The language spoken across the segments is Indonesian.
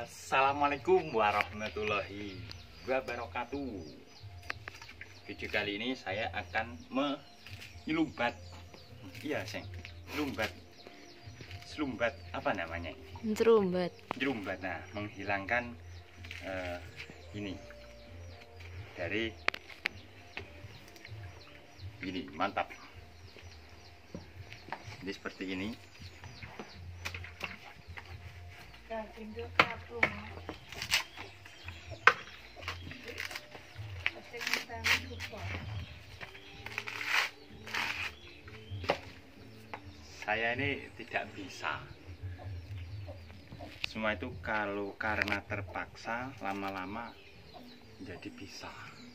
Assalamualaikum warahmatullahi wabarakatuh. Video kali ini saya akan menyelumbat. Iya, Seng. Selumbat apa namanya? Jerumbat. Nah, menghilangkan ini dari ini, mantap. Jadi seperti ini. Saya ini tidak bisa. Semua itu kalau karena terpaksa, lama-lama jadi bisa.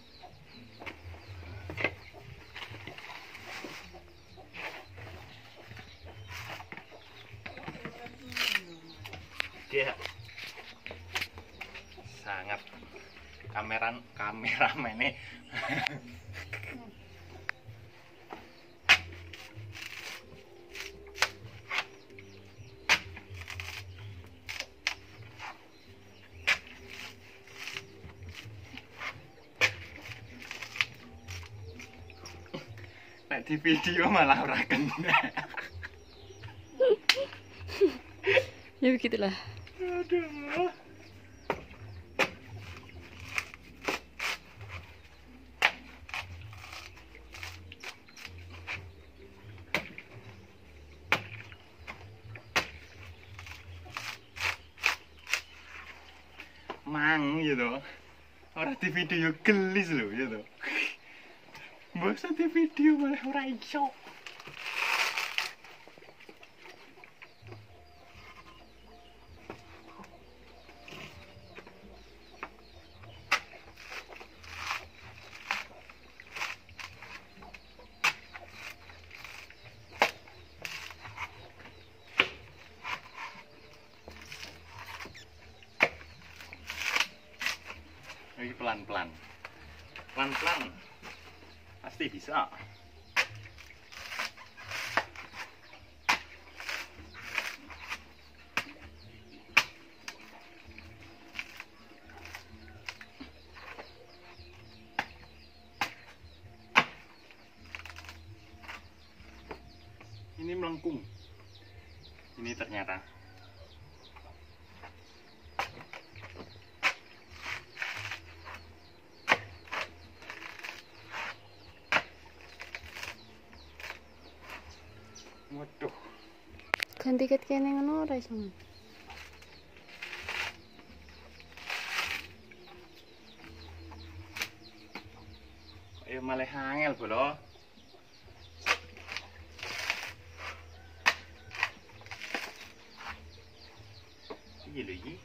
Dia sangat kameramen ini. Nah, di video malah ora kena. Ya begitulah. Aduh. Mang gitu. Orang di video gelis loh gitu. Masa di video malah ora iso. Ini pelan-pelan pasti bisa. Ini melengkung ini ternyata. Waduh. Ganti ket kene ngono ora iso. Ayo malah angel bolo. Iki lho iki.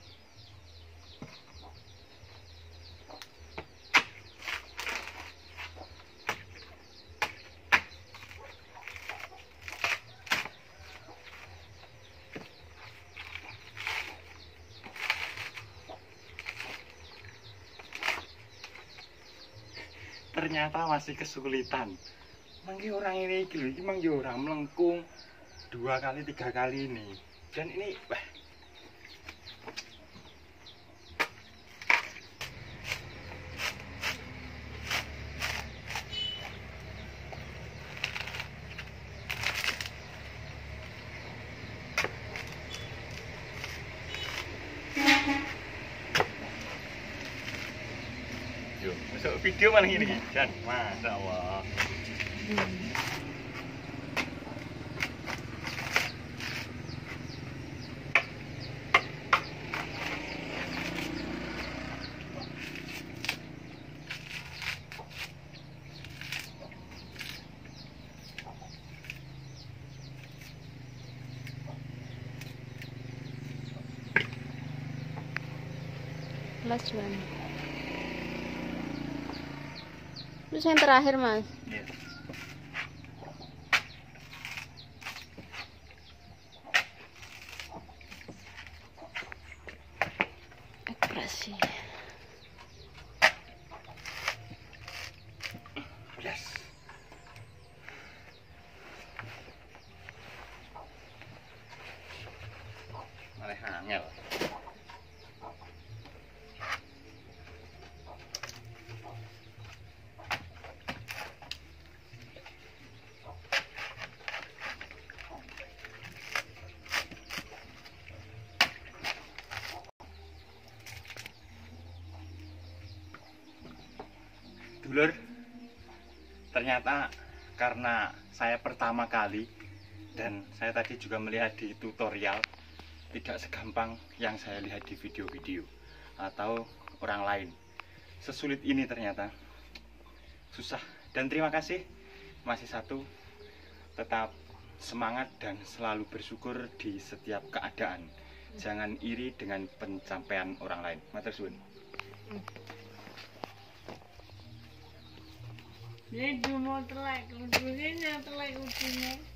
Ternyata masih kesulitan. Mangke orang ini iki lho, iki mang yo ora melengkung 2 kali 3 kali ini. Dan ini wah. Yuk, masuk video mana ini kan? Masya Allah. Last one. Terus yang terakhir, Mas. Yes. Ekspresi. Yes. Malah angel. sedulur, ternyata karena saya pertama kali dan saya tadi juga melihat di tutorial, tidak segampang yang saya lihat di video-video atau orang lain. Sesulit ini ternyata. Susah. Dan terima kasih masih satu, tetap semangat dan selalu bersyukur di setiap keadaan. Jangan iri dengan pencapaian orang lain. Matur suwun. Ini cuma telek, kudunya telek kudunya.